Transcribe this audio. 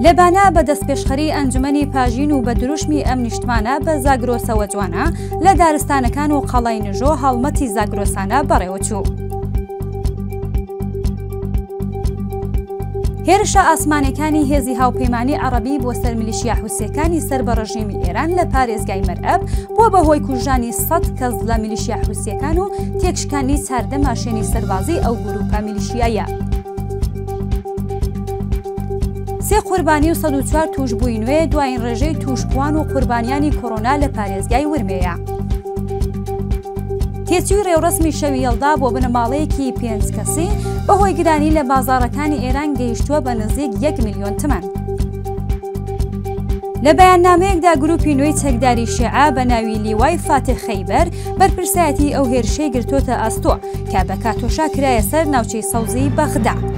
لەبانە بە دەستپێشخەری ئەنجومەنی پاژین و بە دروشمی ئەم نیشتمانە بە زاگرۆسەوە جوانە لە دارستانەکان و قەڵای نژۆ هەڵمەتی زاگرۆسانە بەڕێوەچوو. هێرشە ئاسمانەکانی هێزی هاوپەیمانی عەرەبی بۆ سەر میلیشیا حوسیەکانی سەر بە ڕژیمی ئێران لە پارێزگای مەرئەب بۆ بەهۆی کوژانی 100 کەس لە میلیشیا حوسیەکان و تێکشکاندنی 14 ماشێنی سەربازی ئەو گروپە میلیشیایە. 3 قوربانی و 104 توشبووی نوێ دوایین ڕێژەی توشبووان و قوربانیانی کۆڕۆنا لە پارێزگای ورمێیە. تێچووی ڕێوڕسمی شەوی هێڵدا بۆ بنەماڵەیەکی 5 کەسی بەهۆی گرانی لە بازاڕەکانی ئێران گەیشتووە بە نزیک 1 ملیۆن تمەن. لە بەیاننامەیەکدا گروپی نوێی چەکداری شیعە بە ناوی لیوای فاتح خەیبەر بەرپرسایەتی ئەو هێرشەی گرتوۆتە ئەستۆ کە بە کاتۆشا کرایە سەر ناوچەی سەوزی بەغدا.